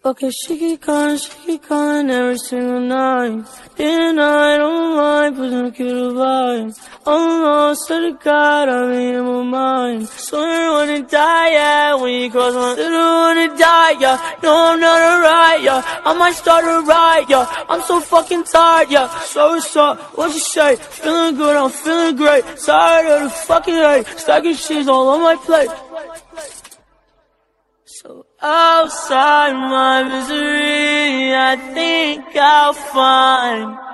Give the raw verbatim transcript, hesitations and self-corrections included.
Okay, she keep calling, she keep calling every single night. And I don't mind, but don't get a vibe. I'm lost to the God, I'm in my mind. So I wanna die, yeah, when you cross my, I don't wanna die, yeah. No, I'm not alright, yeah. I might start a riot, yeah. I'm so fucking tired, yeah. So what's up, what you say? Feeling good, I'm feeling great. Tired of the fucking hate. Stacking shit all on my plate. So outside my misery, I think I'll find